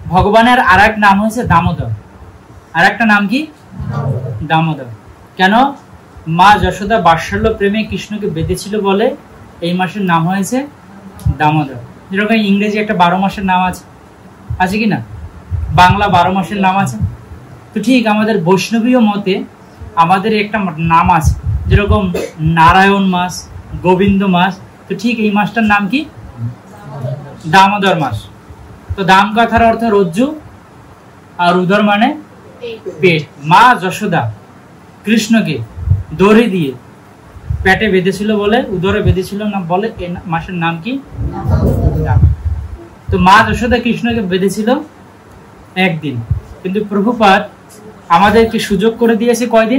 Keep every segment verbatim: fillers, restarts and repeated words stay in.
ভগবানের আর এক নাম হয়েছে দামোদর। আর একটা নাম কি? দামোদর। কেন? মা যশোদা বাৎসল্য প্রেমে কৃষ্ণকে বেঁধেছিল বলে এই মাসের নাম হয়েছে দামোদর। যেরকম ইংরেজি একটা বারো মাসের নাম আছে, আছে কি না? বাংলা বারো মাসের নাম আছে। তো ঠিক আমাদের বৈষ্ণবীয় মতে আমাদের একটা নাম আছে, যেরকম নারায়ণ মাস, গোবিন্দ মাস। তো ঠিক এই মাসটার নাম কি? দামোদর মাস। তো দাম কথার অর্থ রজ্জু, আর উদর মানে পেট। মা যশোদা কৃষ্ণকে দড়ি দিয়ে পেটে বেঁধেছিল বলে, উদরে বেঁধেছিল না বলে এই মাসের নাম কি? তো মা যশোদা কৃষ্ণকে বেঁধেছিল একদিন, কিন্তু প্রভুপাদ আমাদেরকে সুযোগ করে দিয়েছে কয়দিন?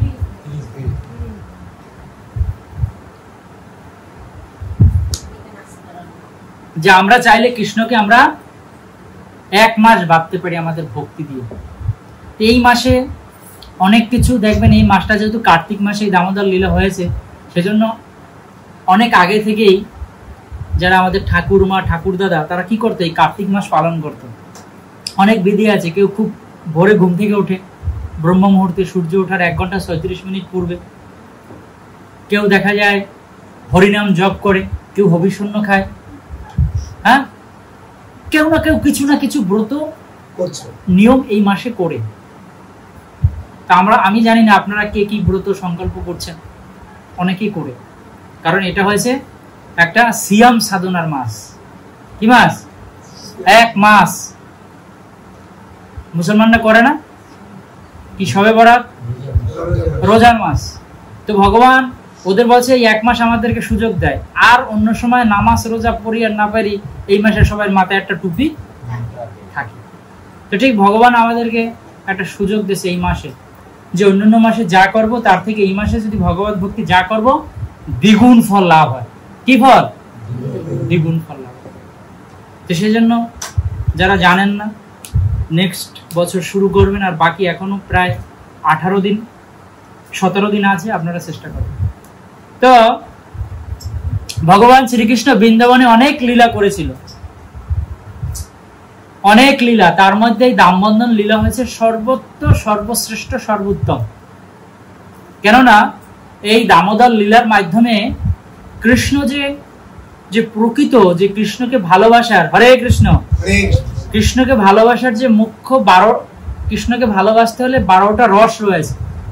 যে আমরা চাইলে কৃষ্ণকে আমরা এক মাস ভাবতে পারি আমাদের ভক্তি দিয়ে। এই মাসে অনেক কিছু দেখবেন, এই মাসটা যেহেতু কার্তিক মাসে এই দামোদর লীলা হয়েছে, সেজন্য অনেক আগে থেকেই যারা আমাদের ঠাকুরমা ঠাকুরদাদা তারা কি করতো? এই কার্তিক মাস পালন করতো। অনেক বিধি আছে। কেউ খুব ভোরে ঘুম থেকে ওঠে, ব্রহ্ম মুহূর্তে সূর্য ওঠার এক ঘন্টা ছয়ত্রিশ মিনিট পূর্বে। কেউ দেখা যায় হরিনাম জপ করে, কেউ হবিষণ্য খায়, হ্যাঁ, কেউ না কেউ কিছু না কিছু ব্রত নিয়ম এই মাসে করে। তা আমরা আমি জানি না আপনারা কে কি ব্রত সংকল্প করছেন, অনেকেই করে। কারণ এটা হয়েছে একটা সিয়াম সাধনার মাস। কি মাস? এক মাস মুসলমানরা করে না কি? সবে বরাত, রোজার মাস। তো ভগবান ওদের বলছে এই এক মাস আমাদেরকে সুযোগ দেয়, আর অন্য সময় নামাজ রোজা পড়ি আর না পারি, এই মাসে সবাই মাথায় একটা টুপি থাকে। তো ঠিক ভগবান আমাদেরকে একটা সুযোগ দিয়েছে এই মাসে, যে অন্যান্য মাসে যা করব তার থেকে এই মাসে যদি ভগবত ভক্তি যা করব দ্বিগুণ ফল লাভ হয়। কি ফল? দ্বিগুণ ফল লাভ হয়। তো সেই জন্য যারা জানেন না, নেক্সট বছর শুরু করবেন, আর বাকি এখনো প্রায় আঠারো দিন সতেরো দিন আছে, আপনারা চেষ্টা করবেন। তো ভগবান শ্রীকৃষ্ণ বৃন্দাবনে অনেক লীলা করেছিল, অনেক লীলা। তার মধ্যে এই দামবন্ধন লীলা হয়েছে সর্বোত্ত সর্বশ্রেষ্ঠ সর্বোত্তম। কেননা এই দামোদর লীলার মাধ্যমে কৃষ্ণ যে যে প্রকৃত যে কৃষ্ণকে ভালোবাসার, হরে কৃষ্ণ, কৃষ্ণকে ভালোবাসার যে মুখ্য বারো, কৃষ্ণকে ভালোবাসতে হলে বারোটা রস রয়েছে,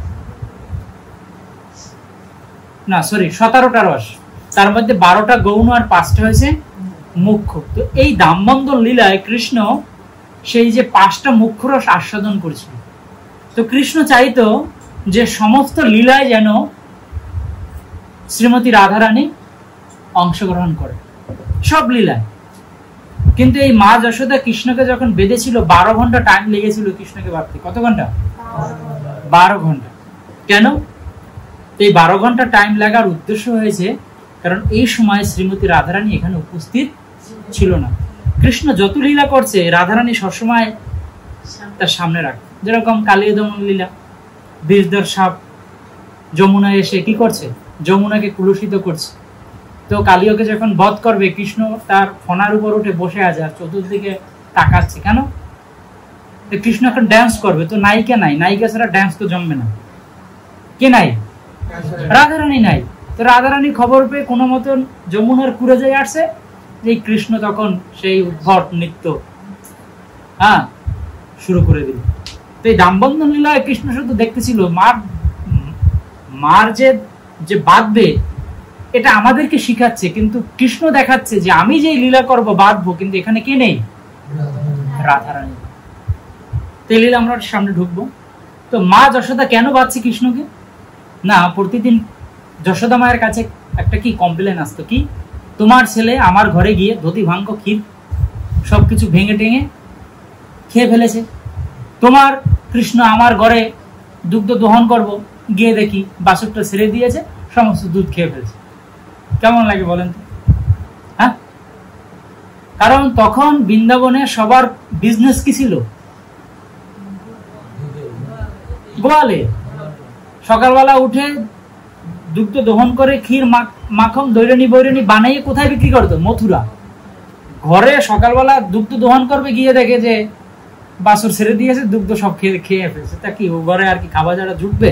না সরি সতেরোটা রস, তার মধ্যে বারোটা গৌণ আর পাঁচটা হয়েছে মুখ্য। তো এই দামবন্ধন লীলায় কৃষ্ণ সেই যে পাঁচটা মুখ্য রস আস্বাদন করেছিল। তো কৃষ্ণ চাইতো যে সমস্ত লীলায় যেন শ্রীমতী রাধারানী অংশগ্রহণ করে, সব লীলায়। কিন্তু এই মা যশোদা কৃষ্ণকে যখন বেঁধেছিল, বারো ঘন্টা টাইম লেগেছিল কৃষ্ণকে ভাবতে। কত ঘন্টা? বারো ঘন্টা। কেন এই বারো ঘন্টা টাইম লাগার উদ্দেশ্য হয়েছে, কারণ এই সময় শ্রীমতী রাধারানী এখানে উপস্থিত ছিল না। কৃষ্ণ যত লীলা করছে রাধারানী সবসময় তার সামনে রাখে। যেরকম কালীয় দমন লীলা, বিষধর সাপ যমুনায় এসে কি করছে? যমুনাকে কুলুষিত করছে। তো কালীয়কে যখন বধ করবে, কৃষ্ণ তার ফনার উপর উঠে বসে আছে আর চতুর্দিকে তাকাচ্ছে। কেন? কৃষ্ণ এখন ড্যান্স করবে, তো নায়িকা নাই, নায়িকা ছাড়া ড্যান্স তো জমবে না। কে নাই? রাধারানী নাই। তো রাধারানী খবর পেয়ে কোনো মতন যমুনার কুড়ে যায় আসছে, যে কৃষ্ণ তখন সেই উদ্ভট নৃত্য হ্যাঁ শুরু করে দিল। তো এই দামবন্ধন লীলায় কৃষ্ণ শুধু দেখতেছিল মার মার যে যে বাঁধবে, এটা আমাদেরকে শিখাচ্ছে, কিন্তু কৃষ্ণ দেখাচ্ছে যে আমি যে লীলা করবো বাঁধবো, কিন্তু এখানে কে নেই? রাধারানী। তো এই লীলা আমরা সামনে ঢুকবো। তো মা যশোদা কেন বাঁধছে কৃষ্ণকে? না, প্রতিদিন যশোদা মায়ের কাছে একটা কি কমপ্লেন আসতো, কি তোমার ছেলে আমার ঘরে গিয়ে ধুতি ভাঙ্গ ক্ষীর সবকিছু ভেঙে টেঙে খেয়ে ফেলেছে, তোমার কৃষ্ণ আমার ঘরে দুগ্ধ দহন করব, গিয়ে দেখি বাসুরটা ছেড়ে দিয়েছে, সমস্ত দুধ খেয়ে ফেলেছে। কেমন লাগে বলেন তো? হ্যাঁ, কারণ তখন বৃন্দাবনে সবার বিজনেস কি ছিল? গোয়ালে। সকালবেলা উঠে দুগ্ধ দহন করে ক্ষীর মাখন দৈরণী বৈরণী বানাইয়ে কোথায় বিক্রি করতো? মথুরা। ঘরে সকালবেলা দুগ্ধ দোহন করবে, গিয়ে দেখে যে বাছুর ছেড়ে দিয়েছে, দুগ্ধ সব খেয়ে খেয়ে ফেলছে। তা কি ও ঘরে আর কি খাবার যারা জুটবে?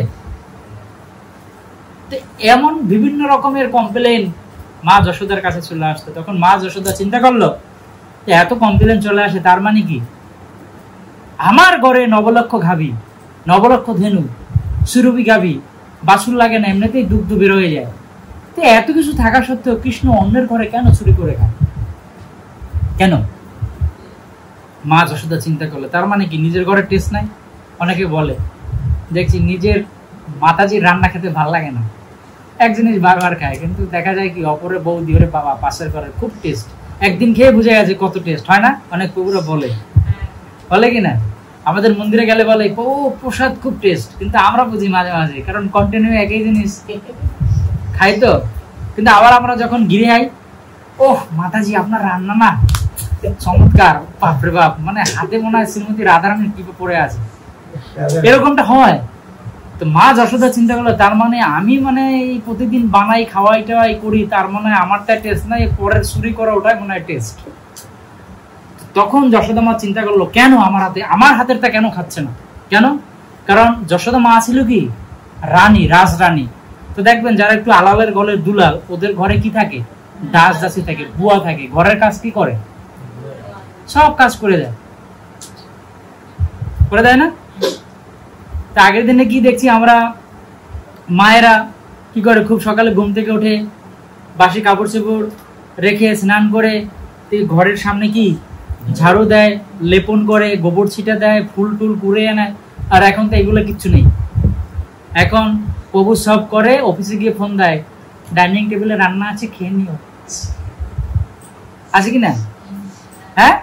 এমন বিভিন্ন রকমের কমপ্লেন মা যশোদার কাছে চলে আসতো। তখন মা যশোদা চিন্তা করলো এত কমপ্লেন চলে আসে, তার মানে কি আমার ঘরে নবলক্ষ গাভী, নবলক্ষ ধেনু, সুরভি গাভী, বাছুর লাগে না, এমনিতেই দুগ্ধ বের হয়ে যায়। তো এত কিছু থাকা সত্ত্বেও কৃষ্ণ অন্যের ঘরে কেন চুরি করে খায়? কেন? মা যশোদা চিন্তা করলো তার মানে কি নিজের ঘরে টেস্ট নাই? অনেকে বলে দেখছি নিজের মাতাজির রান্না খেতে ভাল লাগে না, এক জিনিস বারবার খায়, কিন্তু দেখা যায় কি অপরে বৌদি ওরে বাবা পাশের ঘরে খুব টেস্ট, একদিন খেয়ে বুঝে গেছে কত টেস্ট, হয় না? অনেক প্রভুরা বলে, বলে কিনা? আমাদের মন্দিরে গেলে বলে ও প্রসাদ খুব টেস্ট, কিন্তু আমরা বুঝি মাঝে মাঝে, কারণ কন্টিনিউ একই জিনিস খাই তো। কিন্তু আবার আমরা যখন গিরে আই, ওহ মাতাজি আপনার রান্না না চমৎকার, বাপরে বাপ, মানে হাতে মনে হয় শ্রীমতী রাধারানীর টিপে পড়ে আছে, এরকমটা হয়। তো মা যশোদা চিন্তা করলো তার মানে আমি মানে এই প্রতিদিন বানাই খাওয়াই টাওয়াই করি, তার মানে আমারটা টেস্ট নাই, পরের চুরি করা ওটাই মনে হয় টেস্ট। তখন যশোদা মা চিন্তা করলো কেন আমার হাতে, আমার হাতেরটা কেন খাচ্ছে না? কেন? কারণ যশোদা মা ছিল কি রানী, রাজরানী। তো দেখবেন যারা একটু আলালের গলের দুলাল, ওদের ঘরে কি থাকে? দাস দাসী থাকে, বুয়া থাকে, ঘরের কাজ কি করে? সব কাজ করে দেয়, করে দেয় না? তা আগের দিনে কি দেখছি আমরা, মায়েরা কি করে, খুব সকালে ঘুম থেকে উঠে বাসি কাপড় চোপড় রেখে স্নান করে ঘরের সামনে কি ঝাড়ু দেয়, লেপন করে, গোবর ছিটা দেয়, ফুল টুল কুড়ে আনে। আর এখন তো এগুলো কিচ্ছু নেই, এখন প্রভু সব করে, অফিসে গিয়ে ফোন দেয় ডাইনিং টেবিলে রান্না আছে খেয়ে নিও, আছে কি না? হ্যাঁ,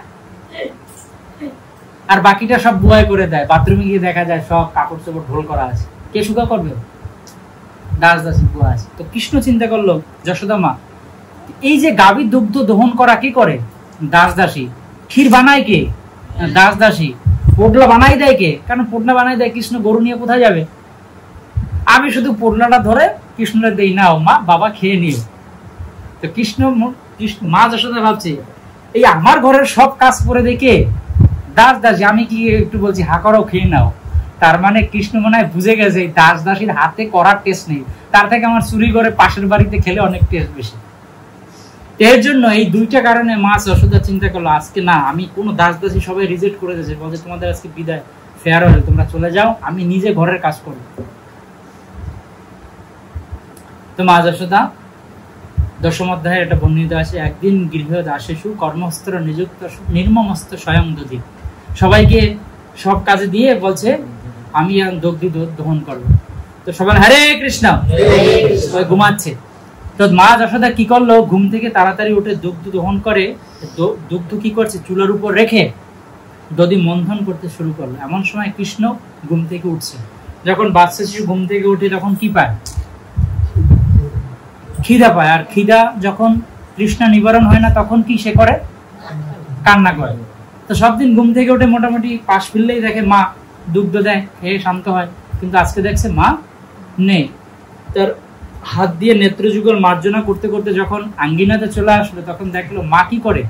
আর বাকিটা সব বুয়াই করে দেয়। বাথরুমে গিয়ে দেখা যায় সব কাপড় চোপড় ঢোল করা আছে, কে শুকা করবে? দাস দাসী বুয়া আছে। তো কৃষ্ণ চিন্তা করলো যশোদা মা এই যে গাভীর দুগ্ধ দহন করা কি করে? দাস দাসী। ক্ষীর বানায় কে? দাস দাসী। পোডলা বানাই দেয় কে? কারণ পোডলা বানাই দেয় কৃষ্ণ, গরু নিয়ে কোথায় যাবে? আমি শুধু পোডলাটা ধরে কৃষ্ণরে দেই, নাও মা বাবা খেয়ে নিও। তো কৃষ্ণ মা যশোদা ভাবছে এই আমার ঘরের সব কাজ করে দেখে দাস দাসী, আমি কি একটু বলছি হা করো খেয়ে নাও। তার মানে কৃষ্ণ মনে হয় বুঝে গেছে দাস দাসীর হাতে করার টেস্ট নেই, তার থেকে আমার চুরি করে পাশের বাড়িতে খেলে অনেক টেস্ট বেশি। এর জন্য এই দুইটা কারণে মা যশোদা চিন্তা করলো আজকে না, আমি কোনো দাস দাসী সবাই রিজেক্ট করে দিয়েছে, বলছে তোমাদের আজকে বিদায়, ফেয়ারওয়েল, তোমরা চলে যাও, আমি নিজে ঘরের কাজ করবো। তো মা যশোদা দশম অধ্যায়ে এটা বর্ণিত আছে, একদিন গৃহ দাসেষু কর্মস্ত্র নিযুক্ত নির্মমস্ত স্বয়ং দধি, সবাইকে সব কাজে দিয়ে বলছে আমি দগ্ধি দহন করবো। তো সবাই হরে কৃষ্ণ, ঘুমাচ্ছে। তো মা যশোদা কি করলো, ঘুম থেকে তাড়াতাড়ি উঠে দুগ্ধ দহন করে, দুগ্ধ কি করছে চুলার উপর রেখে দধি মন্থন করতে শুরু করলো। এমন সময় কৃষ্ণ ঘুম থেকে উঠছে। যখন বাচ্চা শিশু ঘুম থেকে উঠে তখন কি পায়? খিদা পায়। আর খিদা যখন তৃষ্ণা নিবারণ হয় না তখন কি সে করে? কান্না করে। তো সব দিন ঘুম থেকে উঠে মোটামুটি পাশ ফিরলেই দেখে মা দুগ্ধ দেয়, খেয়ে শান্ত হয়। কিন্তু আজকে দেখছে মা নেই। তার হাত দিয়ে নেত্রযুগল মার্জনা করতে করতে যখন আঙ্গিনাতে চলে আসলো তখন দেখলো মা কি করে?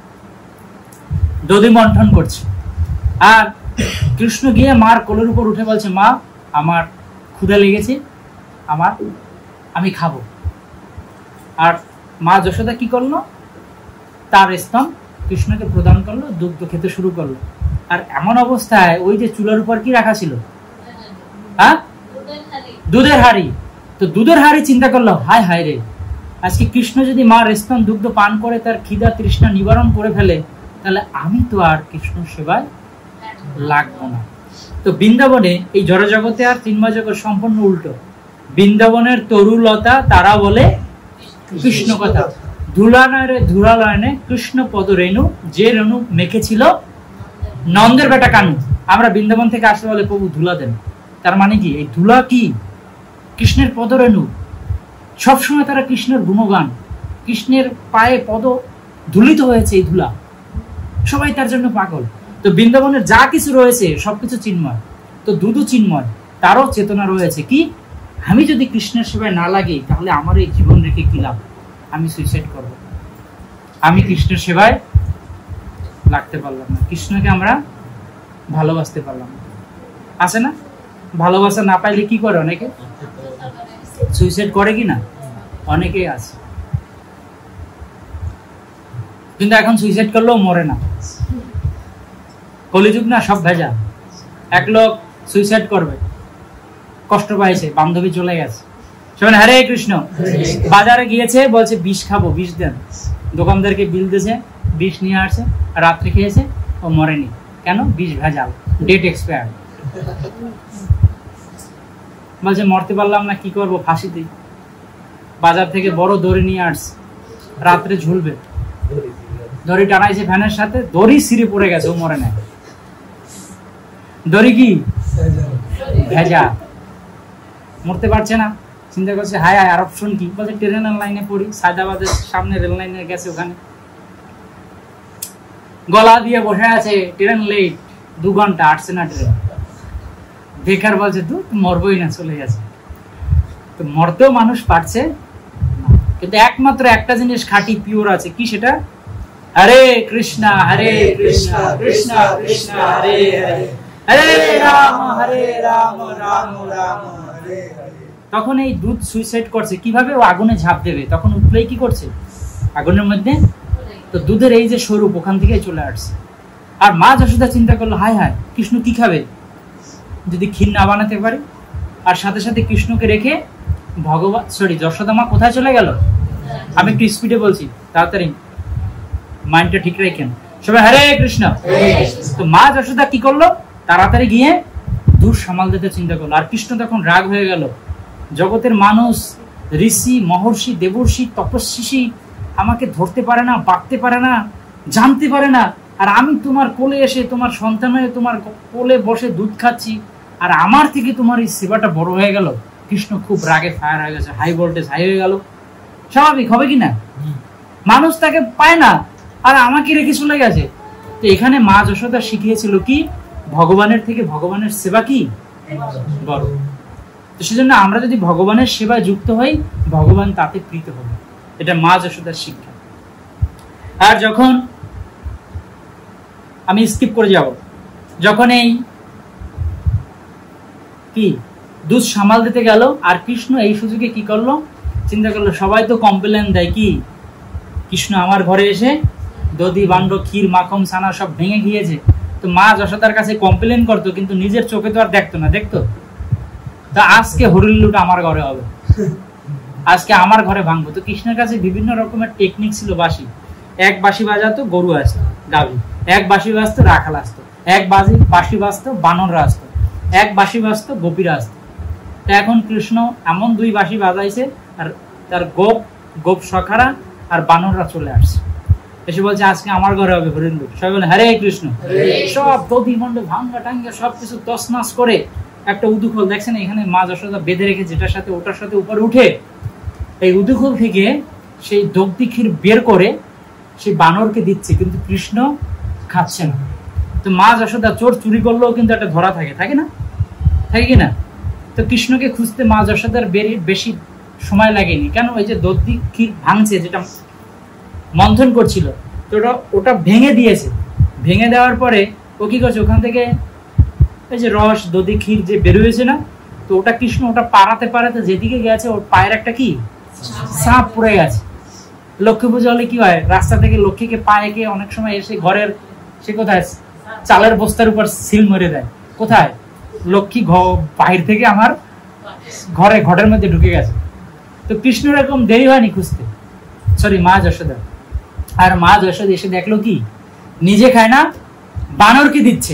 দধি মন্থন করছে। আর কৃষ্ণ গিয়ে মার কোলের উপর উঠে বলছে মা আমার ক্ষুধা লেগেছে, আমার আমি খাবো। আর মা যশোদা কি করলো? তার স্তন কৃষ্ণকে প্রদান করলো, দুগ্ধ খেতে শুরু করলো। আর এমন অবস্থায় ওই যে চুলার উপর কি রাখা ছিল? হ্যাঁ, দুধের হাড়ি। তো দুধের হাড়ি চিন্তা করলো হায় হায় রে, আজকে কৃষ্ণ যদি মার স্তন দুগ্ধ পান করে তার খিদা তৃষ্ণা নিবারণ করে ফেলে, তাহলে আমি তো আর কৃষ্ণ সেবায় লাগবো না। তো বৃন্দাবনে এই জড়জগতে আর তিনময় জগৎ সম্পূর্ণ উল্টো। বৃন্দাবনের তরুলতা তারা বলে কৃষ্ণ কথা, ধুলানয়নে ধুলালয়নে কৃষ্ণ পদ রেণু, যে রেণু মেখেছিল নন্দের বেটা কানু। আমরা বৃন্দাবন থেকে আসলে বলে প্রভু ধুলা দেন, তার মানে কি এই ধুলা কি? কৃষ্ণের পদরেণু। সবসময় তারা কৃষ্ণের গুণগান, কৃষ্ণের পায়ে পদ ধুলিত হয়েছে এই ধুলা, সবাই তার জন্য পাগল। তো বৃন্দাবনের যা কিছু রয়েছে সবকিছু চিন্ময়। তো দুধু চিন্ময়, তারও চেতনা রয়েছে কি আমি যদি কৃষ্ণের সেবায় না লাগি তাহলে আমার এই জীবন রেখে কি লাভ? আমি সুইসাইড করব। আমি কৃষ্ণের সেবায় লাগতে পারলাম না, কৃষ্ণকে আমরা ভালোবাসতে পারলাম না। আছে না, ভালোবাসা না পাইলে কি করে? অনেকে সুইসাইড করে কি না? অনেকেই আছে, কিন্তু এখন সুইসাইড করলেও মরে না। কলিযুগ না, সব ভেজা। এক লোক সুইসাইড করবে, কষ্ট পাইছে, বান্ধবী চলে গেছে, সবাই হরে কৃষ্ণ। বাজারে গিয়েছে, বলছে বিষ খাবো, বিষ দেন। দোকানদারকে বিল দিয়েছে, বিষ নিয়ে আসছে, রাত্রে খেয়েছে, ও মরেনি। কেন? বিষ ভেজাল, ডেট এক্সপায়ার। বলছে মরতে পারলাম না, কি করবো? ফাঁসি দিই। বাজার থেকে বড় দড়ি নিয়ে আসছে, রাত্রে ঝুলবে। দড়ি টানাইছে ফ্যানের সাথে, দড়ি ছিঁড়ে পড়ে গেছে, ও মরে নাই। দড়ি কি ভেজা, মরতে পারছে না। চিন্তা করছে হায় হায়, আর অপশন কি? বলছে ট্রেনের লাইনে পড়ি, সায়দাবাদের সামনে রেল লাইনে গেছে, ওখানে গলা দিয়ে বসে আছে, ট্রেন লেট, দু ঘন্টা আসছে না ট্রেন। বেকার বলছে তুই মরবই না, চলে গেছে। তো মরতেও মানুষ পারছে, কিন্তু একমাত্র একটা জিনিস খাঁটি পিওর আছে, কি সেটা? হরে কৃষ্ণ হরে কৃষ্ণ কৃষ্ণ কৃষ্ণ হরে হরে, হরে রাম হরে রাম রাম রাম হরে হরে। তখন এই দুধ সুইসাইড করছে কিভাবে? ও আগুনে ঝাঁপ দেবে, তখন উঠলেই কি করছে? আগুনের মধ্যে। তো দুধের এই যে স্বরূপ, ওখান থেকে চলে আসছে। আর মা যশোদা চিন্তা করলো হায় হায়, কৃষ্ণ কি খাবে যদি ক্ষীর না বানাতে পারি? আর সাথে সাথে কৃষ্ণকে রেখে ভগবান সরি যশোদা মা কোথায় চলে গেল? আমি একটু স্পিডে বলছি, তাড়াতাড়ি মাইন্ডটা ঠিক রাখেন সবাই। হরে কৃষ্ণ। তো মা যশোদা কি করলো? তাড়াতাড়ি গিয়ে দুধ সামাল দিতে চিন্তা করলো। আর কৃষ্ণ তখন রাগ হয়ে গেল, জগতের মানুষ, ঋষি মহর্ষি দেবর্ষি তপস্বী আমাকে ধরতে পারে না, বাঁধতে পারে না, জানতে পারে না, আর আমি তোমার কোলে এসে তোমার সন্তান হয়ে তোমার কোলে বসে দুধ খাচ্ছি, আর আমার থেকে তোমার এই সেবাটা বড় হয়ে গেল। কৃষ্ণ খুব রাগে ফায়ার হয়ে গেছে, হাই ভোল্টেজ হাই হয়ে গেল। স্বাভাবিক হবে কি না? মানুষ তাকে পায় না, আর আমাকে রেখে চলে গেছে। তো এখানে মা যশোদা শিখিয়েছিল কি? ভগবানের থেকে ভগবানের সেবা কি বড়। তো সেজন্য আমরা যদি ভগবানের সেবায় যুক্ত হই, ভগবান তাতে প্রীত হবে। এটা মা যশোদার শিক্ষা। আর যখন আমি স্কিপ করে যাব, যখন এই কি দুধ সামাল দিতে গেল, আর কৃষ্ণ এই সুযোগে কি করলো? চিন্তা করলো সবাই তো কমপ্লেন দেয় কি কৃষ্ণ আমার ঘরে এসে দধি বান্ড ক্ষীর মাখন ছানা সব ভেঙে গিয়েছে। তো মা যশোদার কাছে কমপ্লেন করতো, কিন্তু নিজের চোখে তো আর দেখতো না, দেখতো। তা আজকে হরিল্লুটা আমার ঘরে হবে, আজকে আমার ঘরে ভাঙবো। তো কৃষ্ণের কাছে বিভিন্ন রকমের টেকনিক ছিল। বাঁশি, এক বাঁশি বাজাতো গরু আসতো, গাভী, এক বাঁশি বাজতো রাখাল আসতো, এক বাজি বাঁশি বাজতো বানররা আসতো, এক বাঁশি বাজতো গোপীরা আসতো। তো এখন কৃষ্ণ এমন দুই বাঁশি বাজাইছে, আর তার গোপ গোপ সখারা আর বানররা চলে আসছে, এসে বলছে আজকে আমার ঘরে হবে হরিল্লু। সবাই বলে হরে কৃষ্ণ। সব দধি মন্ড ভাঙ্গা টাঙ্গা সবকিছু তছনছ করে একটা উদুখোল দেখছেন এখানে মা যশোদা বেঁধে রেখে, যেটার সাথে ওটার সাথে উপরে উঠে এই উদুখোল থেকে সেই দগ্ধি ক্ষীর বের করে সেই বানরকে দিচ্ছে, কিন্তু কৃষ্ণ খাচ্ছে না। তো মা যশোদা চোর চুরি করলেও কিন্তু একটা ধরা থাকে, থাকে না? থাকে কি না? তো কৃষ্ণকে খুঁজতে মা যশোদার বেশি সময় লাগেনি। কেন? ওই যে দগ্ধি ক্ষীর ভাঙছে, যেটা মন্থন করছিল, তো ওটা ওটা ভেঙে দিয়েছে। ভেঙে দেওয়ার পরে ও কি করছে? ওখান থেকে এই যে রস দধি ক্ষীর যে বেরোয়েছে না, তো ওটা কৃষ্ণ ওটা পাড়াতে পাড়াতে যেদিকে গেছে, ওর পায়ের একটা কি সাপ পড়ে গেছে। লক্ষ্মী পুজো হলে কি হয়? রাস্তা থেকে লক্ষ্মীকে পায়েকে অনেক সময় এসে ঘরের সে কোথায় চালের বস্তার উপর সিল মেরে দেয়। কোথায়? লক্ষ্মী বাহির থেকে আমার ঘরে ঘরের মধ্যে ঢুকে গেছে। তো কৃষ্ণ এরকম দেরি হয়নি খুঁজতে, সরি মা যশোদা। আর মা যশোদা এসে দেখলো কি নিজে খায় না, বানরকে দিচ্ছে।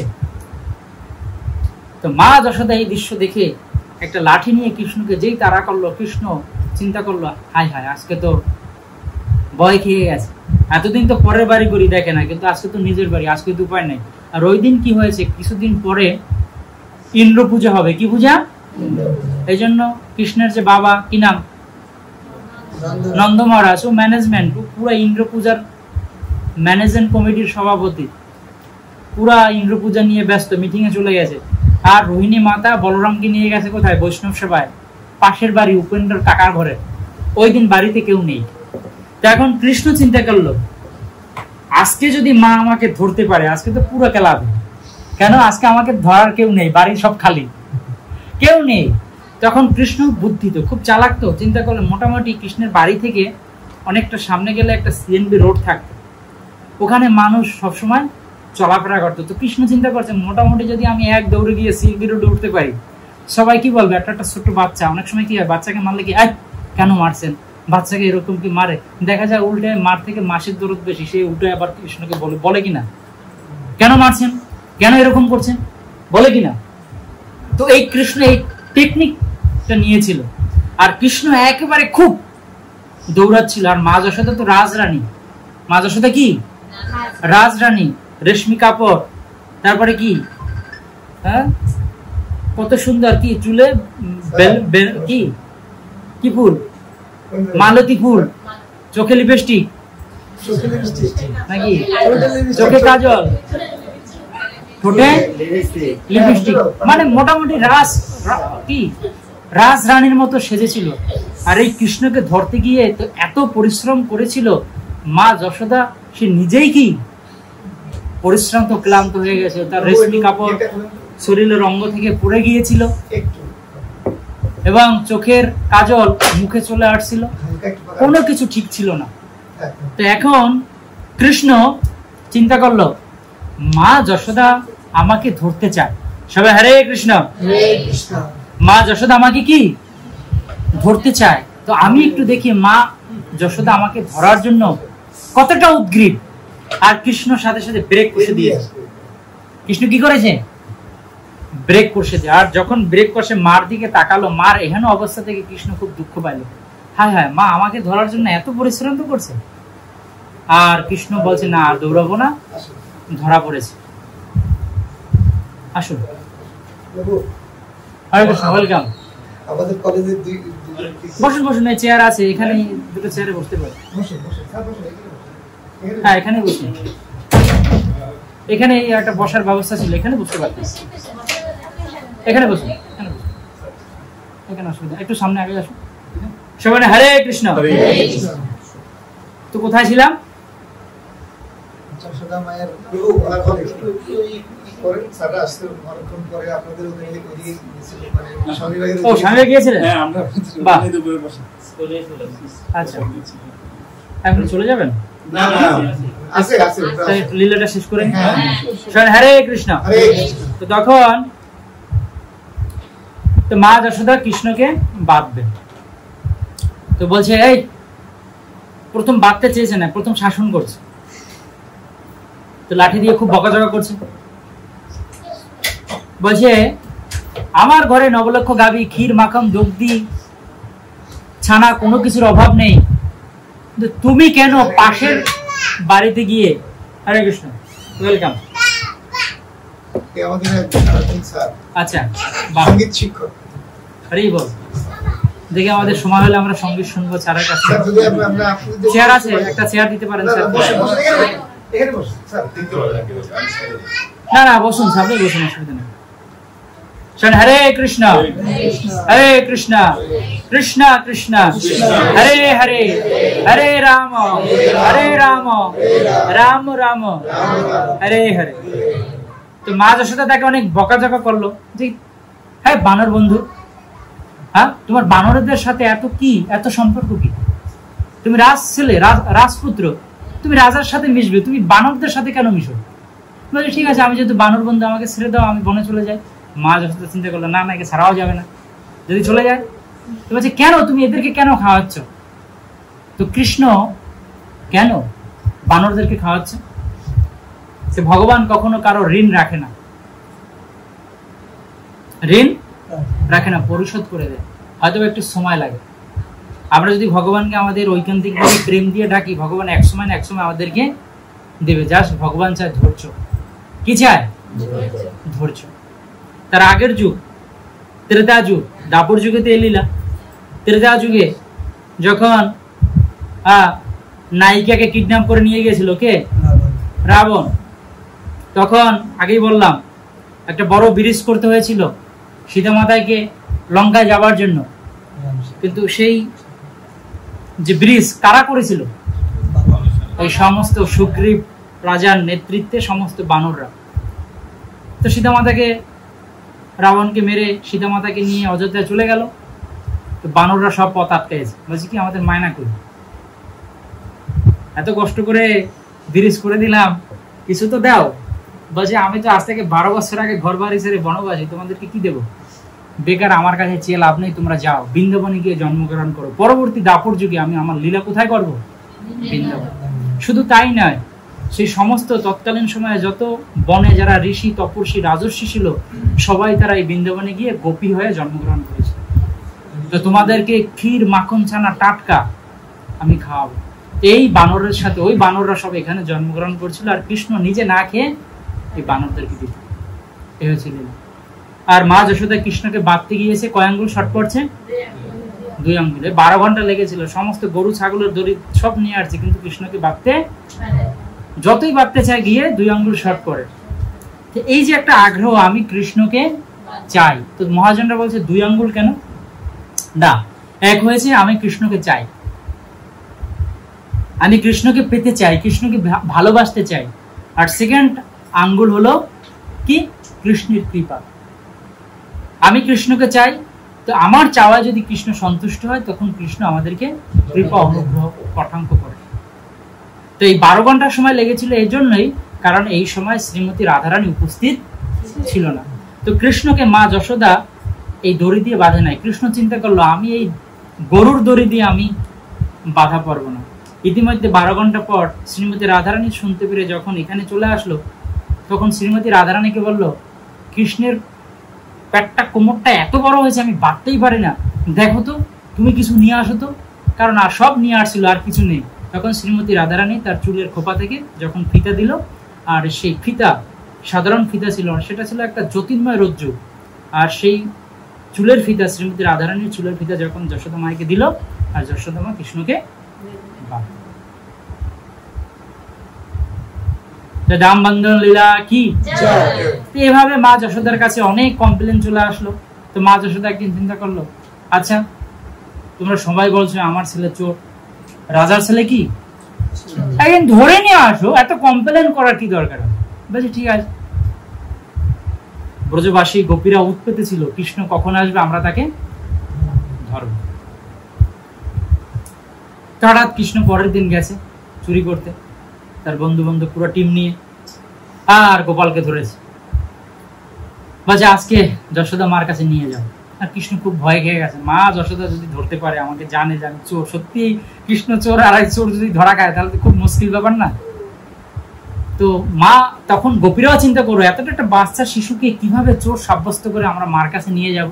তো মা যশোদা এই দৃশ্য দেখে একটা লাঠি নিয়ে কৃষ্ণকে যেই তাড়া করলো, কৃষ্ণ চিন্তা করলো হায় হায়, আজকে তো ভয় খেয়ে গেছে। এতদিন তো পরের বাড়ি করি দেখে না, কিন্তু আজকে তো নিজের বাড়ি, আজকে তো উপায় নেই। আর ওই দিন কি হয়েছে? কিছুদিন পরে ইন্দ্র পূজা হবে। কি পূজা? এই জন্য কৃষ্ণের যে বাবা, কি নাম? নন্দ মহারাজ, ও ম্যানেজমেন্ট, পুরা ইন্দ্র পূজার ম্যানেজমেন্ট কমিটির সভাপতি, পুরা ইন্দ্র পূজা নিয়ে ব্যস্ত, মিটিং এ চলে গেছে। আর রোহিণী মাতা বলরামকে নিয়ে গেছে কোথায়? বৈষ্ণব সেবায়, পাশের বাড়ি উপেন্দ্র কাকার ঘরে। ওই দিন বাড়িতে কেউ নেই। তো এখন কৃষ্ণ চিন্তা করলো আজকে যদি মা আমাকে ধরতে পারে, আজকে তো পুরো খেলাবে। কেন? আজকে আমাকে ধরার কেউ নেই, বাড়ি সব খালি, কেউ নেই। তখন কৃষ্ণ বুদ্ধি তো খুব চালাক, তো চিন্তা করলেন মোটামুটি কৃষ্ণের বাড়ি থেকে অনেকটা সামনে গেলে একটা সিএনবি রোড থাকতো, ওখানে মানুষ সবসময় চলাফেরা করতো। তো কৃষ্ণ চিন্তা করছে মোটামুটি যদি আমি এক দৌড়ে গিয়ে সিএনবি রোডে উঠতে পারি, সবাই কি বলবে? একটা একটা ছোট্ট বাচ্চা, অনেক সময় কি হয় বাচ্চাকে মারলে কি আয় কেন মারছেন, বাচ্চাকে এরকম কি মারে, দেখা যায় উল্টে মার থেকে মাসির দরদ বেশি, সে উল্টে আবার কৃষ্ণকে বলে বলে কিনা কেন মারছেন, কেন এরকম করছেন, বলে কিনা। তো এই কৃষ্ণ এই টেকনিকটা নিয়েছিল, আর কৃষ্ণ একেবারে খুব দৌড়াচ্ছিল। আর মা যশোদা তো রাজরানী, মা যশোদা কি রাজরানী, রেশমি কাপড়, তারপরে কি হ্যাঁ কত সুন্দর, কি চুলে কি কি ফুল, মালতী ফুল, চোখে লিপস্টিক নাকি, চোখে কাজল, ঠোঁটে লিপস্টিক, মানে মোটামুটি রাজ কি রাজরানীর মতো সেজেছিল। আর এই কৃষ্ণকে ধরতে গিয়ে তো এত পরিশ্রম করেছিল মা যশোদা, সে নিজেই কি পরিশ্রান্ত ক্লান্ত হয়ে গেছে, তার রেশমি কাপড় শরীরের অঙ্গ থেকে পড়ে গিয়েছিল এবং চোখের কাজল মুখে চলে আসছিল, কোনো কিছু ঠিক ছিল না। তো এখন কৃষ্ণ চিন্তা করলো মা যশোদা আমাকে ধরতে চায়, সবাই হরে কৃষ্ণ, মা যশোদা আমাকে কি ধরতে চায়, তো আমি একটু দেখি মা যশোদা আমাকে ধরার জন্য কতটা উদ্গ্রীব। আর কৃষ্ণ সাথে সাথে ব্রেক কষে দিয়েছে। কৃষ্ণ কি করেছে? ব্রেক কষে দিয়ে, আর যখন ব্রেক কষে মার দিকে তাকালো, মার এহেন অবস্থা থেকে কৃষ্ণ খুব দুঃখ পাইল, হায় হায় মা আমাকে ধরার জন্য এত পরিশ্রম তো করছে। আর কৃষ্ণ বলছে না আর দৌড়াবো না, ধরা পড়েছে, আসুন ওয়েলকাম। আমাদের কলেজে বসুন বসুন, এই চেয়ার আছে এখানে, দুটো চেয়ারে বসতে পারেন। হ্যাঁ এখানে বসুন, এখানে একটা বসার ব্যবস্থা ছিল, এখানে বসতে পারতেন, এখানে বসুন, এখানে বসুন, এখানে অসুবিধা, একটু সামনে আগে আসুন সবাই। হরে কৃষ্ণ। তো কোথায় ছিলাম? যশোদা মায়ের ও স্বামী গিয়েছিলেন? আচ্ছা এখন চলে যাবেন? লীলাটা শেষ করে হরে কৃষ্ণ। তো তখন তো মা যশোদা কৃষ্ণকে বাঁধবে, তো বলছে এই প্রথম বাঁধতে চেয়েছে না, প্রথম শাসন করছে, তো লাঠি দিয়ে খুব বকাঝকা করছে, বলছে আমার ঘরে নবলক্ষ গাভী, ক্ষীর মাখন দগ্ধি ছানা, কোনো কিছুর অভাব নেই, তুমি কেন পাশের বাড়িতে গিয়ে। হরে কৃষ্ণ, ওয়েলকাম। আচ্ছা সঙ্গীত শিক্ষক, হরি বল। দেখি আমাদের সময় হলে আমরা সঙ্গীত শুনবো স্যারের কাছে। চেয়ার আছে, একটা চেয়ার দিতে পারেন স্যার? না না বসুন, সামনে বসুন, অসুবিধা নেই। হরে কৃষ্ণ হরে কৃষ্ণ কৃষ্ণ কৃষ্ণ হরে হরে, হরে রাম হরে রাম রাম রাম হরে হরে। তো মা যশোদা তাকে অনেক বকাঝকা করলো যে হ্যাঁ বানর বন্ধু, হ্যাঁ তোমার বানরদের সাথে এত কি, এত সম্পর্ক কি, তুমি রাজ ছেলে, রাজপুত্র, তুমি রাজার সাথে মিশবে, তুমি বানরদের সাথে কেন মিশো? বলছে ঠিক আছে আমি যেহেতু বানর বন্ধু, আমাকে ছেড়ে দাও, আমি বনে চলে যাই। মা যশোদা চিন্তা করলো না না একে ছাড়াও যাবে না, যদি চলে যায়। তো বলছে কেন তুমি এদেরকে কেন খাওয়াচ্ছ? তো কৃষ্ণ কেন বানরদেরকে খাওয়াচ্ছে? সে ভগবান কখনো কারো ঋণ রাখে না, ঋণ রাখে না, পরিশোধ করে দেয়, হয়তো একটু সময় লাগে। আমরা যদি ভগবানকে আমাদের ঐকান্তিক ভাবে প্রেম দিয়ে ডাকি, ভগবান এক সময় না এক সময় আমাদেরকে দেবে। জাস্ট ভগবান চায় ধৈর্য। কি চায়? ধৈর্য। তার আগের যুগ ত্রেতা যুগ, দাপর যুগে তো এলিলা। ত্রেতা যুগে যখন আহ নায়িকাকে কিডন্যাপ করে নিয়ে গেছিল কে? রাবণ। তখন আগেই বললাম একটা বড় ব্রিজ করতে হয়েছিল সীতা মাতাকে লঙ্কায় যাবার জন্য, কিন্তু সেই যে ব্রিজ কারা করেছিল? ওই সমস্ত সুগ্রীব রাজার নেতৃত্বে সমস্ত বানররা। তো সীতামাতাকে, রাবণকে মেরে সীতামাতাকে নিয়ে অযোধ্যায় চলে গেল। তো বানররা সব পথ আটকেছে, বলছে কি আমাদের মায়না করি, এত কষ্ট করে ব্রিজ করে দিলাম, কিছু তো দাও। বলছে আমি তো আজ থেকে বারো বছর আগে ঘর বাড়ি ছেড়ে বনবাসী, তোমাদেরকে কি দেবো, বেকার আমার কাছে চেয়ে লাভ নেই, তোমরা যাও বৃন্দাবনে গিয়ে জন্মগ্রহণ করো, পরবর্তী দাপর যুগে আমি আমার লীলা কোথায় করবো, বৃন্দাবন। শুধু তাই নয়, সেই সমস্ত তৎকালীন সময়ে যত বনে যারা ঋষি তপস্বী রাজর্ষি ছিল, সবাই তারা এই বৃন্দাবনে গিয়ে গোপী হয়ে জন্মগ্রহণ করেছে। তো তোমাদেরকে ক্ষীর মাখন ছানা টাটকা আমি খাওয়াবো। এই বানরের সাথে ওই বানররা সব এখানে জন্মগ্রহণ করছিল, আর কৃষ্ণ নিজে না খেয়ে এই বানরদেরকে দিত। এ হয়েছিল। আর মা যশোদা কৃষ্ণকে বাঁধতে গিয়েছে, কয় আঙ্গুল শর্ট পড়ছে, দুই আঙ্গুলে। বারো ঘন্টা লেগেছিল, সমস্ত গরু ছাগলের দড়ি সব নিয়ে আসছে, কিন্তু কৃষ্ণকে বাঁধতে যতই বাঁধতে চায় গিয়ে দুই আঙ্গুল শর্ট পড়ে। এই যে একটা আগ্রহ, আমি কৃষ্ণকে চাই। তো মহাজনরা বলছে দুই আঙ্গুল কেন, না এক হয়েছে আমি কৃষ্ণকে চাই, আমি কৃষ্ণকে পেতে চাই, কৃষ্ণকে ভালোবাসতে চাই। আর সেকেন্ড আঙ্গুল হলো কি, কৃষ্ণের কৃপা। আমি কৃষ্ণকে চাই, তো আমার চাওয়া যদি কৃষ্ণ সন্তুষ্ট হয়, তখন কৃষ্ণ আমাদেরকে কৃপা অনুগ্রহ কটাক্ষ করে। তো এই বারো ঘন্টার সময় লেগেছিল এই জন্যই, কারণ এই সময় শ্রীমতী রাধারানী উপস্থিত ছিল না। তো কৃষ্ণকে মা যশোদা এই দড়ি দিয়ে বাঁধে নাই। কৃষ্ণ চিন্তা করলো আমি এই গরুর দড়ি দিয়ে আমি বাধা পারবো না। ইতিমধ্যে বারো ঘন্টা পর শ্রীমতী রাধারানী শুনতে পেরে যখন এখানে চলে আসলো, তখন শ্রীমতী রাধারানীকে বলল, কৃষ্ণের পেটটা কোমরটা এত বড় হয়েছে আমি বাঁধতেই পারি না, দেখো তো তুমি কিছু নিয়ে আসো তো। কারণ আর সব নিয়ে আসছিল, আর কিছু নেই। তখন শ্রীমতী রাধারানী তার চুলের খোপা থেকে যখন ফিতা দিল, আর সেই ফিতা সাধারণ ফিতা ছিল না, সেটা ছিল একটা জ্যোতির্ময় রজ্জু। আর সেই চুলের ফিতা, শ্রীমতী রাধারানীর চুলের ফিতা যখন যশোদা মাকে দিল, আর যশোদা মা কৃষ্ণকে দাম বন্ধন লীলা কি। এভাবে মা যশোদার কাছে অনেক কমপ্লেন চলে আসলো। তো মা যশোদা একদিন চিন্তা করলো, আচ্ছা তোমরা সবাই বলছো আমার ছেলে চোর, রাজার ছেলে কি, একদিন ধরে নিয়ে আসো, এত কমপ্লেন করার কি দরকার। বলছি ঠিক আছে। ব্রজবাসী গোপীরা উৎপেতে ছিল, কৃষ্ণ কখন আসবে আমরা তাকে ধরব। হঠাৎ কৃষ্ণ পরের দিন গেছে চুরি করতে, তার বন্ধু বান্ধব পুরো টিম নিয়ে, আর গোপালকে ধরেছে। বলছে আজকে যশোদা মার কাছে নিয়ে যাও। আর কৃষ্ণ খুব ভয় খেয়ে গেছে, মা যশোদা যদি ধরতে পারে, আমাকে জানে জানে চোর, সত্যি কৃষ্ণ চোর, আর এক চোর যদি ধরা খায় তাহলে তো খুব মুশকিল ব্যাপার না। তো মা তখন গোপীরাও চিন্তা করো, এতটা একটা বাচ্চা শিশুকে কিভাবে চোর সাব্যস্ত করে আমরা মার কাছে নিয়ে যাব।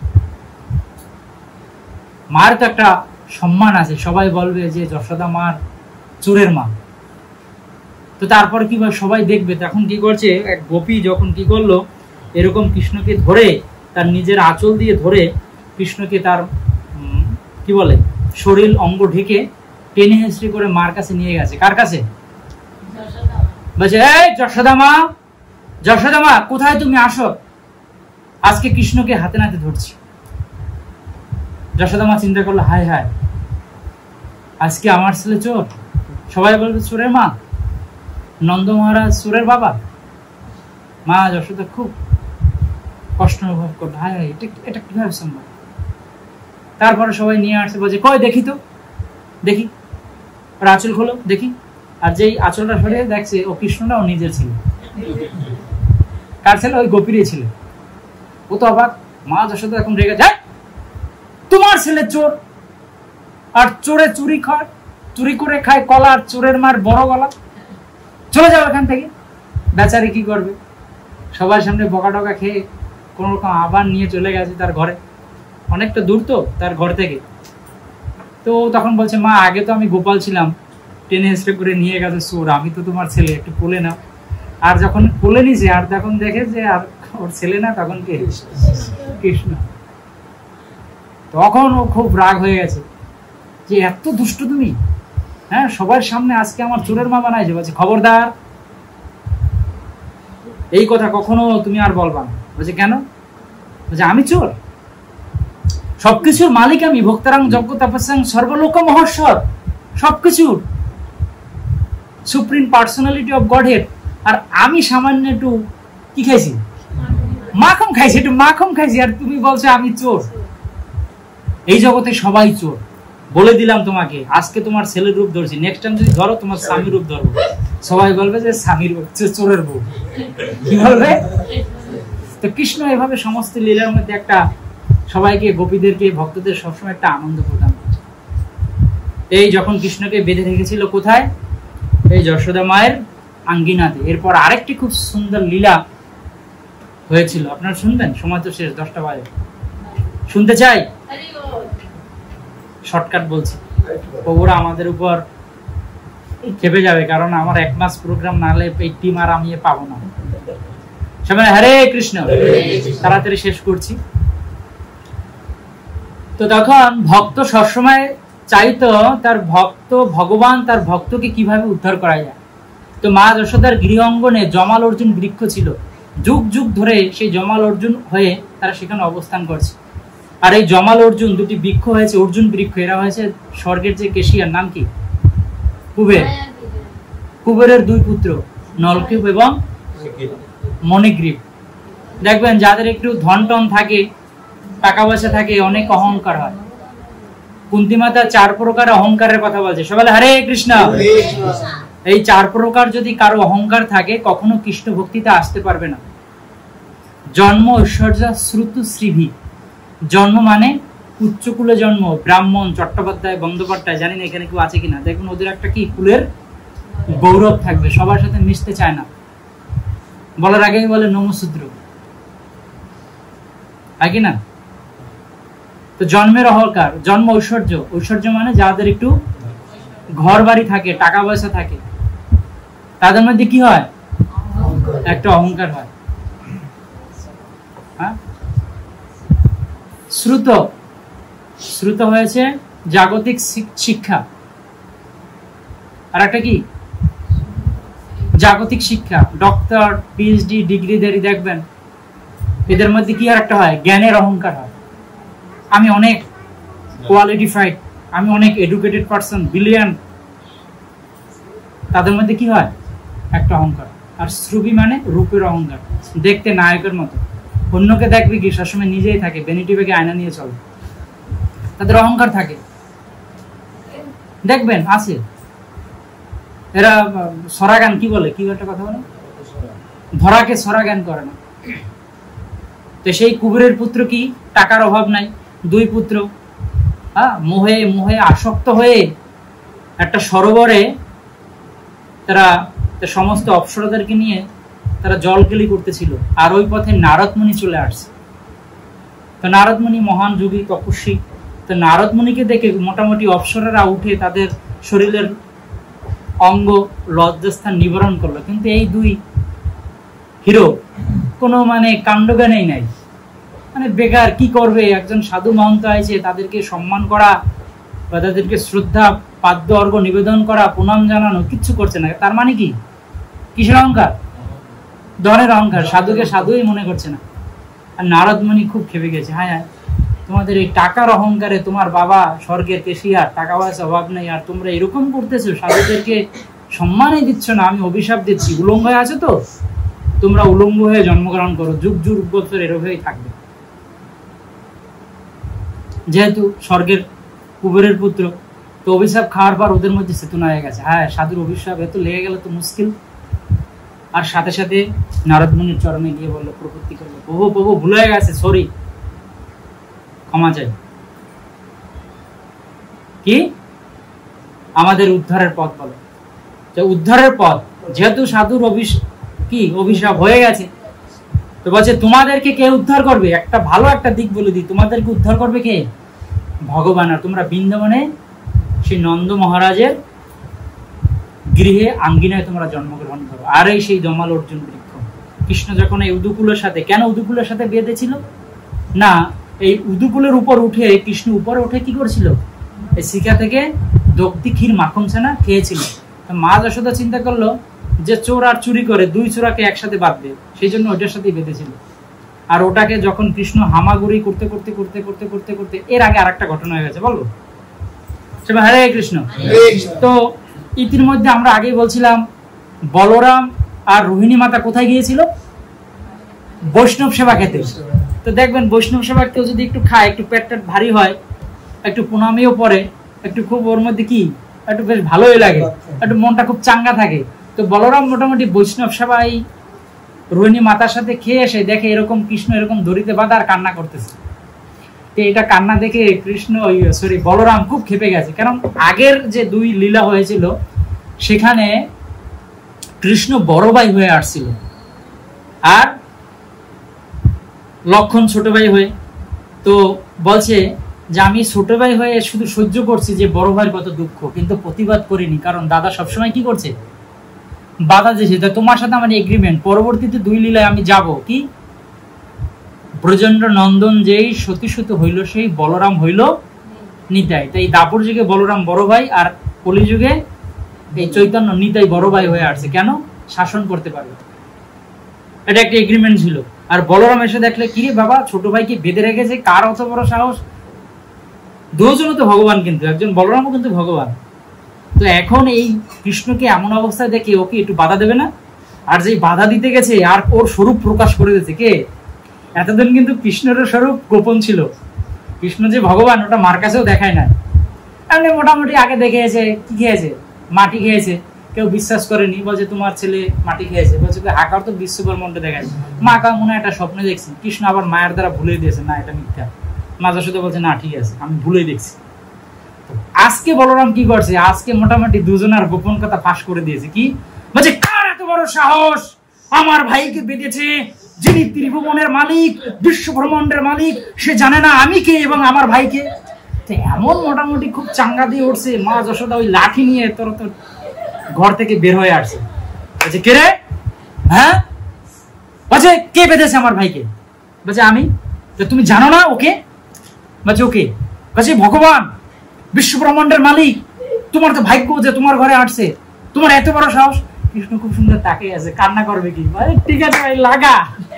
মার তো একটা সম্মান আছে, সবাই বলবে যে যশোদা মার চোরের মা। তো তারপরে কি সবাই দেখবে, তখন কি করছে, এক গোপী যখন কি করলো, এরকম কৃষ্ণকে ধরে তার নিজের আঁচল দিয়ে ধরে কৃষ্ণকে তার কি বলে শরীর অঙ্গ ঢেকে টেনে হেঁচড়ে করে মার কাছে নিয়ে গেছে। কার কাছে, বলছে এই যশোদা মা, যশোদা মা কোথায় তুমি, আসো, আজকে কৃষ্ণকে হাতে নাতে ধরছি। যশোদা মা চিন্তা করলো, হায় হায় আজকে আমার ছেলে চোর, সবাই বলবে চোরের মা, নন্দ মহারাজ চোরের বাবা। মা যশোদা খুব কষ্ট অনুভব করলো, হায় হায় এটা এটা কিভাবে সম্ভব। তারপরে সবাই নিয়ে আসছে, বলছে কই দেখি তো, দেখি ওর আঁচল খোলো দেখি। আর যেই আঁচলটা সরে দেখছে ও কৃষ্ণটা ও নিজের ছিল। কার ছেলে, ওই গোপীরই ছিল। ও তো অবাক। মা যশোদা এখন রেগে যায়, তোমার ছেলে চোর, আর চোরে চুরি খায়, চুরি করে খায় কলা, আর চোরের মার বড় গলা, চলে যাও এখান থেকে। বেচারি কি করবে, সবার সামনে বকা টকা খেয়ে কোন রকম আবার নিয়ে চলে গেছে তার ঘরে, অনেকটা দূর তো তার ঘর থেকে। তো তখন বলছে, মা আগে তো আমি গোপাল ছিলাম, টেনে হেসড়ে করে নিয়ে গেছে চোর, আমি তো তোমার ছেলে, একটু কোলে নাও। আর যখন কোলে নিছে, আর তখন দেখে যে আর ওর ছেলে না, তখন কে, কৃষ্ণ। তখন ও খুব রাগ হয়ে গেছে যে এত দুষ্ট তুমি, হ্যাঁ সবার সামনে আজকে আমার চোরের মা বানাইছে। বলছে খবরদার, এই কথা কখনো তুমি আর বলবা না। বলছে কেন, বলছে আমি চোর, সবকিছুর মালিক আমি, ভক্তারাং যজ্ঞ তপস্যাং সর্বলোক মহস্বর, সবকিছুর supreme personality of Godhead, আর আমি সামান্য একটু কি খাইছি, মাখন খাইছি, একটু মাখন খাইছি, আর তুমি বলছো আমি চোর। এই জগতে সবাই চোর, বলে দিলাম তোমাকে। আজকে তোমার ছেলের রূপ ধরছি, নেক্সট টাইম যদি ধরো তোমার স্বামীর রূপ ধরবো, সবাই বলবে যে স্বামীর চোরের বউ, কি বলবে? তো কৃষ্ণ এভাবে সমস্ত লীলার মধ্যে একটা সবাইকে, গোপীদেরকে, ভক্তদের সবসময় একটা আনন্দ প্রদান করছে। এই যখন কৃষ্ণকে বেঁধে রেখেছিল কোথায়? এই যশোদা মায়ের আঙ্গিনাতে। এরপর আরেকটি খুব সুন্দর লীলা হয়েছিল, আপনারা শুনবেন? সময় তো শেষ, দশটা বাজে। শুনতে চাই? শর্টকাট বলছি, ওরা আমাদের উপর খেপে যাবে, কারণ আমার এক মাস প্রোগ্রাম না হলে এই টিম আর আমি পাবো না। সবাই হরে কৃষ্ণ, তাড়াতাড়ি শেষ করছি। তো তখন ভক্ত সবসময় চাইতো তার ভক্ত, ভগবান তার ভক্তকে কিভাবে উদ্ধার করা যায়। তো মা যশোদার গৃহ অঙ্গনে জমাল অর্জুন বৃক্ষ ছিল, যুগ যুগ ধরে সেই জমাল অর্জুন হয়ে তারা সেখানে অবস্থান করছে। আর এই জমাল অর্জুন দুটি বৃক্ষ হয়েছে, অর্জুন বৃক্ষ, এরা হয়েছে স্বর্গের যে কেশিয়ার, নাম কি? কুবের। কুবেরের দুই পুত্র নলকূপ এবং মণিগ্রীব। দেখবেন যাদের একটু ধন টন থাকে, টাকা পয়সা থাকে, অনেক অহংকার হয়। কুন্তী মাতা চার প্রকার অহংকারের কথা বলছে, সবাই হরে কৃষ্ণ। এই চার প্রকার যদি কারো অহংকার থাকে, কখনো কৃষ্ণ ভক্তিতে আসতে পারবে না। জন্ম ঐশ্বর্য শ্রুতু শ্রীভি, জন্ম মানে উচ্চকুলে জন্ম, ব্রাহ্মণ, চট্টোপাধ্যায়, বন্দ্যোপাধ্যায়, জানি না এখানে কেউ আছে কিনা। দেখুন ওদের একটা কি কুলের গৌরব থাকবে, সবার সাথে মিশতে চায় না, বলার আগেই বলে নমশূদ্র, আগে না? তো জন্মের অহংকার, জন্ম ঐশ্বর্য, ঐশ্বর্য মানে যাদের একটু ঘর বাড়ি থাকে, টাকা পয়সা থাকে, তাদের মধ্যে কি হয়? একটা অহংকার হয়। হ্যাঁ, শ্রুত, শ্রুত হয়েছে জাগতিক শিক্ষা, আর একটা কি জাগতিক শিক্ষা, ডক্টর, পিএইচডি ডিগ্রিধারী দেখবেন এদের মধ্যে কি আর একটা হয়? জ্ঞানের অহংকার হয়। আমি অনেক কোয়ালিফাইড, আমি অনেক এডুকেটেড পারসন, ব্রিলিয়ান্ট, তাদের মধ্যে কি হয়? একটা অহংকার। আর শ্রুবি মানে রূপের অহংকার, দেখতে নায়কের মতো, অন্যকে দেখবে কি সবসময় নিজেই থাকে, ভ্যানিটি ব্যাগে আয়না নিয়ে চলে, তাদের অহংকার থাকে। দেখবেন আছে এরা সরাগান, কি বলে, কি একটা কথা বলে, ধরাকে সরাগান করে না। তো সেই কুবেরের পুত্র কি, টাকার অভাব নাই, দুই পুত্র, হ্যাঁ, মোহে মোহে আসক্ত হয়ে একটা সরোবরে তারা সমস্ত অপ্সরাদেরকে নিয়ে তারা জলকেলি করতেছিল। আর ওই পথে নারদ মুনি চলে আসছে। তো নারদ মুনি মহান যোগী, তপস্বী। তো নারদ মুনিকে দেখে মোটামুটি অপ্সরারা উঠে তাদের শরীরের অঙ্গ লজ্জাস্থান নিবারণ করলো। কিন্তু এই দুই হিরো কোনো মানে কাণ্ডজ্ঞানেই নাই, মানে বেকার, কি করবে? একজন সাধু মহন্ত আছে, তাদেরকে সম্মান করা বা তাদেরকে শ্রদ্ধা পাদ্য অর্ঘ নিবেদন করা, প্রণাম জানানো, কিচ্ছু করছে না। তার মানে কি? কিসের অহংকার? ধনের অহংকার। সাধুকে সাধুই মনে করছে না। আর নারদ মুনি খুব খেপে গেছে, হ্যাঁ হ্যাঁ, তোমাদের এই টাকার অহংকারে তোমার বাবা স্বর্গের কেশিয়ার, টাকা পয়সা অভাব নেই, আর তোমরা এরকম করতেছো, সাধুদেরকে সম্মানই দিচ্ছ না, আমি অভিশাপ দিচ্ছি। উলঙ্গ হয়ে আছো তো, তোমরা উলঙ্গ হয়ে জন্মগ্রহণ করো, যুগ যুগ বছর এরকমই থাকবে। যেহেতু স্বর্গের কুবেরের পুত্র, তো অভিশাপ খাওয়ার পর ওদের মধ্যে চেতনা হয়ে গেছে, হ্যাঁ সাধুর অভিশাপ এত লেগে গেলে তো মুশকিল। আর সাথে সাথে নারদ মুনির চরণে গিয়ে বললো, প্রপত্তি করলো, প্রভু প্রভু ভুল হয়ে গেছে, সরি, ক্ষমা চাই। কি আমাদের উদ্ধারের পথ বলো। যে উদ্ধারের পথ, যেহেতু সাধুর অভিশাপ কি অভিশাপ হয়ে গেছে, তো বলছে তোমাদেরকে কে উদ্ধার করবে? একটা ভালো একটা দিক বলে দিই, তোমাদেরকে উদ্ধার করবে কে? ভগবান। আর তোমরা বৃন্দাবনে সেই নন্দ মহারাজের গৃহে আঙ্গিনায় তোমরা জন্মগ্রহণ করো। আর এই সেই জমাল অর্জুন বৃক্ষ। কৃষ্ণ যখন এই উদুকুলের সাথে, কেন উদুকুলের সাথে বেঁধেছিল না, এই উদুকুলের উপর উঠে কৃষ্ণ উপরে উঠে কি করেছিল? এই শিখা থেকে দক্তি ক্ষীর মাখন ছানা খেয়েছিল। মা যশোদা চিন্তা করলো যে চোর আর চুরি করে, দুই চোরাকে একসাথে বাঁধবে, সেই জন্য ওটার সাথেই বেঁধেছিল। আর ওটাকে যখন কৃষ্ণ হামাগুড়ি করতে করতে করতে করতে করতে করতে এর আগে আর একটা ঘটনা হয়ে গেছে, বলবো? হরে কৃষ্ণ। তো ইতিমধ্যে আমরা আগেই বলছিলাম বলরাম আর রোহিণী মাতা কোথায় গিয়েছিল? বৈষ্ণব সেবা খেতে। তো দেখবেন বৈষ্ণব সেবা কেউ যদি একটু খায়, একটু পেটটা ভারী হয়, একটু প্রণামীও পড়ে, একটু খুব ওর মধ্যে কি একটু বেশ ভালোই লাগে, একটু মনটা খুব চাঙ্গা থাকে। তো বলরাম মোটামুটি বৈষ্ণব সেবাই রোহিণী মাতার সাথে খেয়ে এসে দেখে এরকম কৃষ্ণ এরকম দড়িতে বাঁধা আর কান্না করতেছে। তো এটা কান্না দেখে কৃষ্ণ সরি বলরাম খুব ক্ষেপে গেছে, কারণ আগের যে দুই লীলা হয়েছিল সেখানে কৃষ্ণ বড় ভাই হয়ে আসছিল আর লক্ষণ ছোট ভাই হয়ে। তো বলছে যে আমি ছোট ভাই হয়ে শুধু সহ্য করছি যে বড় ভাইয়ের কত দুঃখ, কিন্তু প্রতিবাদ করিনি, কারণ দাদা সবসময় কি করছে, বাধা দিয়েছে। তো তোমার সাথে আমার এগ্রিমেন্ট, পরবর্তীতে দুই লীলায় আমি যাব কি ব্রজেন্দ্র নন্দন যেই সতীসূত হইল সেই বলরাম হইল নিতাই। তাই দাপর যুগে বলরাম বড় ভাই আর কলি যুগে এই চৈতন্য নিতাই বড় ভাই হয়ে আসছে। কেন? শাসন করতে পারবে, এটা একটা এগ্রিমেন্ট ছিল। আর বলরাম এসে দেখলে কিরে বাবা ছোট ভাইকে বেঁধে রেখেছে, কার অত বড় সাহস। দুজনও তো ভগবান, কিন্তু একজন বলরামও কিন্তু ভগবান। তো এখন এই কৃষ্ণকে এমন অবস্থায় দেখে ওকে একটু বাধা দেবে না? আর যে বাধা দিতে গেছে আর ওর স্বরূপ প্রকাশ করে দিয়েছে কে? এতদিন কিন্তু কৃষ্ণের স্বরূপ গোপন ছিল, কৃষ্ণ যে ভগবান ওটা মার কাছেও দেখায় না। এমনি মোটামুটি আগে দেখেছে কি খেয়েছে, মাটি খেয়েছে, কেউ বিশ্বাস করেনি, বলছে তোমার ছেলে মাটি খেয়েছে, বলছে আকার তো বিশ্বকর্মণটা দেখাচ্ছে। মা কা মনে হয় একটা স্বপ্নে দেখছি, কৃষ্ণ আবার মায়ের দ্বারা ভুলে দিয়েছে না এটা মিথ্যা। মা যশোদা বলছে না ঠিক আছে আমি ভুলেই দেখছি। আজকে বলরাম কি করছে, আজকে মোটামুটি দুজনের গোপন কথা ফাঁস করে দিয়েছে। কি বলছে, কার এত বড় সাহস আমার ভাইকে বেঁধেছে, যিনি ত্রিভুবনের মালিক, বিশ্ব ব্রহ্মাণ্ডের মালিক, সে জানে না আমি কে এবং আমার ভাইকে। এমন মোটামুটি খুব চাঙ্গা দিয়ে উঠছে। মা যশোদা ওই লাঠি নিয়ে তোর তোর ঘর থেকে বের হয়ে আসছে। বলছে কে রে? হ্যাঁ বলছে কে বেঁধেছে আমার ভাইকে? বলছে আমি। তুমি জানো না ওকে? বলছে ওকে। বলছে ভগবান বিশ্ব ব্রহ্মাণ্ডের মালিক, তোমার তো ভাগ্য যে তোমার ঘরে আসছে, তোমার এত বড় সাহস। কৃষ্ণ খুব সুন্দর তাকিয়ে আছে, কান্না করবে কি? ঠিক আছে ভাই লাগা।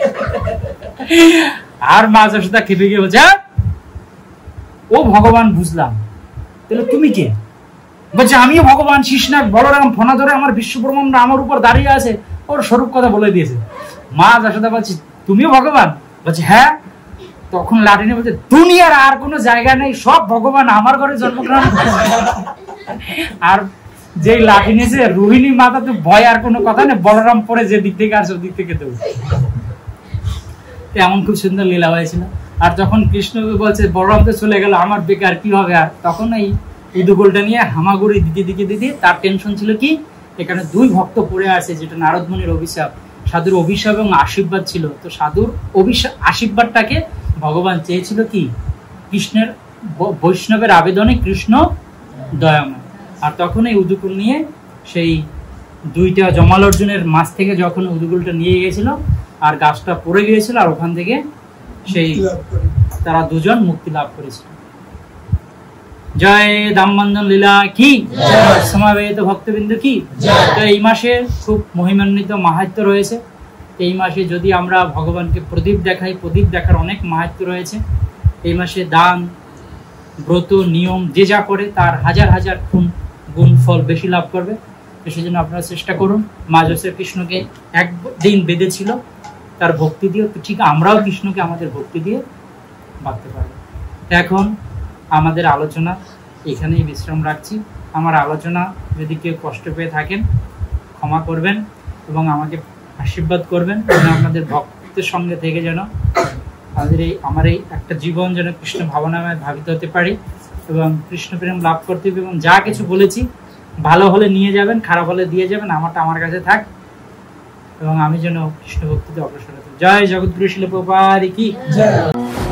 আর মা যশোদা খেপে গিয়ে বলছে ও ভগবান বুঝলাম, তাহলে তুমি কে? বলছে আমিও ভগবান শিশনাগ বলরাম, ফনা ধরে আমার বিশ্ব ব্রহ্মাণ্ড আমার উপর দাঁড়িয়ে আছে, ওর স্বরূপ কথা বলে দিয়েছে। মা যশোদা বলছে তুমিও ভগবান? বলছে হ্যাঁ। তখন লাঠি নিয়ে বলছে দুনিয়ার আর কোনো জায়গা নেই, সব ভগবান আমার ঘরে জন্মগ্রহণ। আর যে লাঠি নিয়েছে রোহিণী মাতা তো ভয় আর কোনো কথা নেই, বলরাম পরে যে দিক থেকে আসে ওদিক থেকে দেব। এমন খুব সুন্দর লীলা হয়েছিল। আর যখন কৃষ্ণকে বলছে বলরাম তো চলে গেল, আমার বেকার কি হবে, আর তখন এই উদুগোলটা নিয়ে হামাগুড়ি দিতে দিতে দিতে তার টেনশন ছিল কি এখানে দুই ভক্ত পড়ে আছে, যেটা নারদ মুনির অভিশাপ, সাধুর অভিশাপ এবং আশীর্বাদ ছিল। তো সাধুর অভিশাপ আশীর্বাদটাকে ভগবান চেয়েছিল কি কৃষ্ণের বৈষ্ণবের আবেদনে কৃষ্ণ দয়াময়। আর তখন এই উদুকুল নিয়ে সেই দুইটা জমাল অর্জুনের মাছ থেকে যখন উদুকুলটা নিয়ে গিয়েছিল আর গাছটা পড়ে গিয়েছিল, আর ওখান থেকে সেই তারা দুজন মুক্তি লাভ করেছিল। জয় দামবন্ধন লীলা কি, সমাবেত ভক্তবৃন্দ কি। তো এই মাসে খুব মহিমান্বিত মাহাত্ম্য রয়েছে। এই মাসে যদি আমরা ভগবানকে প্রদীপ দেখাই, প্রদীপ দেখার অনেক মাহাত্ম্য রয়েছে। এই মাসে দান ব্রত নিয়ম যে যা করে তার হাজার হাজার গুণ গুণ ফল বেশি লাভ করবে। তো সেই জন্য আপনারা চেষ্টা করুন। মা যশোদা কৃষ্ণকে একদিন বেঁধেছিল তার ভক্তি দিয়ে, তো ঠিক আমরাও কৃষ্ণকে আমাদের ভক্তি দিয়ে বাঁধতে পারবো। এখন আমাদের আলোচনা এখানেই বিশ্রাম রাখছি। আমার আলোচনা যদি কেউ কষ্ট পেয়ে থাকেন ক্ষমা করবেন এবং আমাকে আশীর্বাদ করবেন, যেন আপনাদের ভক্তের সঙ্গে থেকে যেন আমাদের এই আমার এই একটা জীবন যেন কৃষ্ণ ভাবনাময় ভাবিত হতে পারি এবং কৃষ্ণ প্রেম লাভ করতে হবে। এবং যা কিছু বলেছি ভালো হলে নিয়ে যাবেন, খারাপ হলে দিয়ে যাবেন, আমারটা আমার কাছে থাক এবং আমি যেন কৃষ্ণ ভক্তিতে অগ্রসর হতে। জয় জগৎগুরু শিল প্রভুপাদ কি জয়।